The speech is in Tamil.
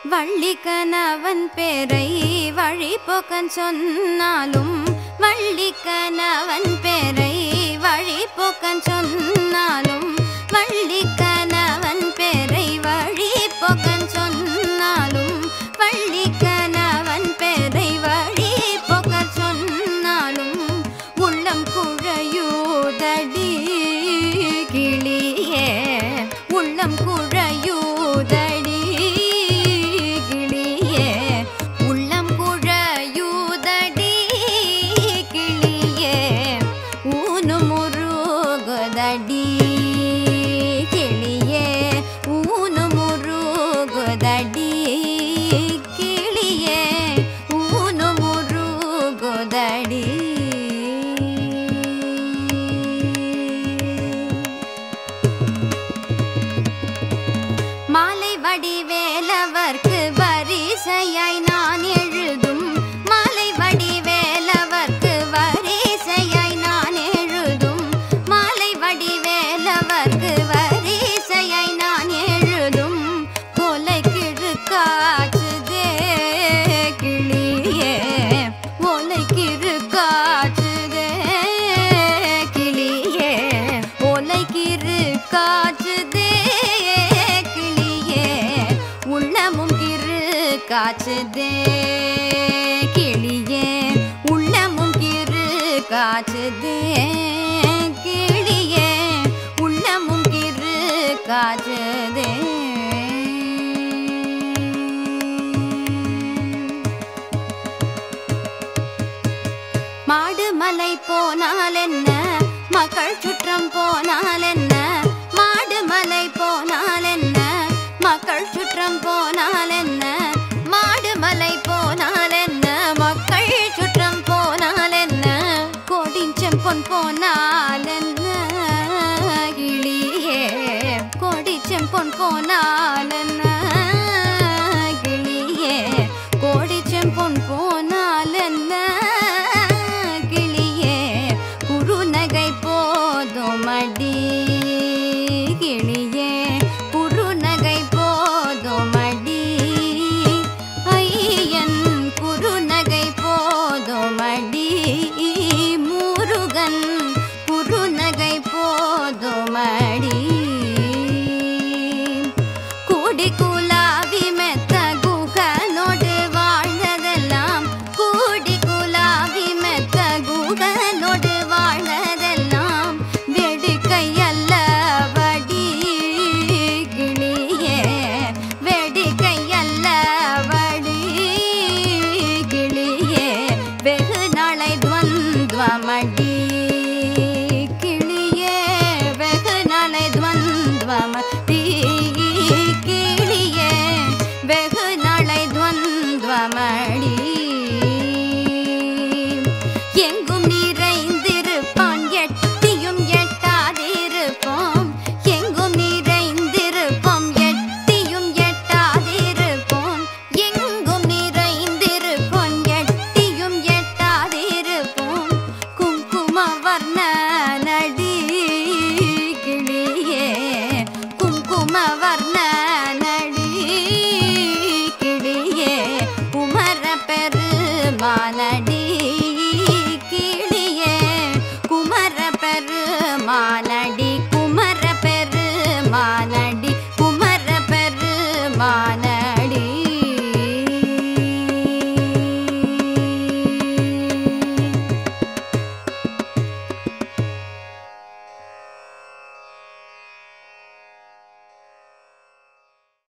வள்ளிக்கணவன் பேரை வழிபோக்கன் சொன்னாலும் வள்ளிக்கணவன் பேரை வழிபோக்கன் சொன்னாலும் வள்ளிக்கணவன் பேரை வழிபோக்கன் சொன்னாலும் வள்ளிக்கணவன் பேரை வழிபோக்கன் சொன்னாலும் உள்ளம் குழையூதடி கிளியே உள்ளம் குழையூதடி கிளியே உள்ளம் குழையூதடி கிளியே ஊனு முருகுதடி கிளியே ஊனு முருகுதடி கிளியே ஊனு முருகுதடி மாலை வடிவேலவர்க்கு வரிசையாய் நான் எழுதும் மாலை வடிவேலவர்க்கு வரிசையாய் நான் எழுதும் மாலை வடிவேலவர்க்கு வரிசையாய் நான் எழுதும் கொலை கிறுக்காச்சுதே கிளியே ஒலை கிறுக்காச்சுதே கிளியே ஒலை கிறுக்காச்சுதே உள்ளமும் கிறு காச்சுதே கிளியே உள்ளமும் கிறு காச்சுதே கிளியே உள்ளமும் கிறு காச்சுதே மாடு மலை போனால் என்ன மக்கள் சுற்றம் போனால் என்ன மாடு மலை போனால் என்ன மக்கள் சுற்றம் போனால் என்ன மாடு மலை போனால் என்ன மக்கள் சுற்றம் போனால் என்ன கொடிச்செம்பொன் போனால் என்ன கிளியே கொடிச்செம்பொன் போனால் என்ன